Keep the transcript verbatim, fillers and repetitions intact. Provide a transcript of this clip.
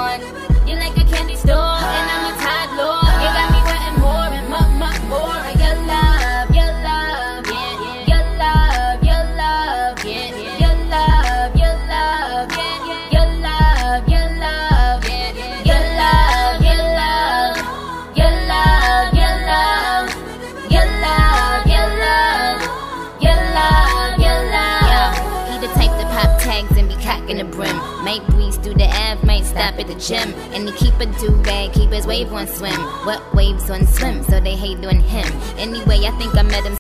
one. You like a candy store, and I'm a Tide Lord. You got me wanting more and more, more, more. Your love, your love, yeah, your love, your love, yeah, your love, your love, yeah, your love, your love, yeah, your love, your love, your love, your love, your love, your love, your love, your love. He the type to pop tags and be cocking the brim. Might breeze through the Ave, might stop at the gym. And he keep a do-rag, keep his wave on swim. What waves on swim, so they hate on him. Anyway, I think I met him